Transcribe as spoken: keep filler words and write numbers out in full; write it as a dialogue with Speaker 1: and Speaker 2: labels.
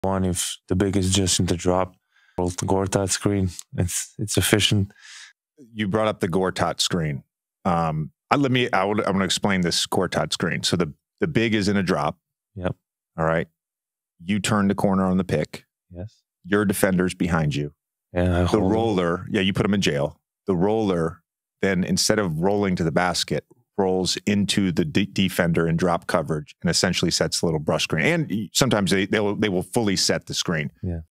Speaker 1: One, if the big is just in the drop, well, the GORTAT screen, it's it's efficient.
Speaker 2: You brought up the GORTAT screen. Um, I, let me, I would, I'm going to explain this GORTAT screen. So the, the big is in a drop.
Speaker 1: Yep.
Speaker 2: All right. You turn the corner on the pick.
Speaker 1: Yes.
Speaker 2: Your defender's behind you.
Speaker 1: Yeah.
Speaker 2: The roller, yeah, you put them in jail. The roller, then instead of rolling to the basket, rolls into the de defender in drop coverage and essentially sets a little brush screen. And sometimes they, they'll, they will fully set the screen.
Speaker 1: Yeah.